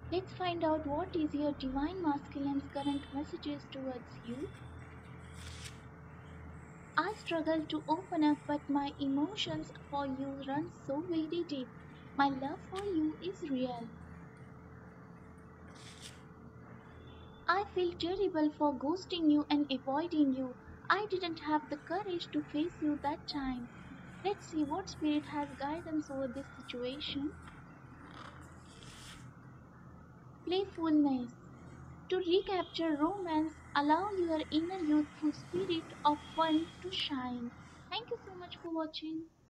Let's find out what is your divine masculine's current messages towards you. I struggle to open up, but my emotions for you run so very deep. My love for you is real. I feel terrible for ghosting you and avoiding you. I didn't have the courage to face you that time. Let's see what spirit has guidance over this situation. Playfulness. To recapture romance, allow your inner youthful spirit of fun to shine. Thank you so much for watching.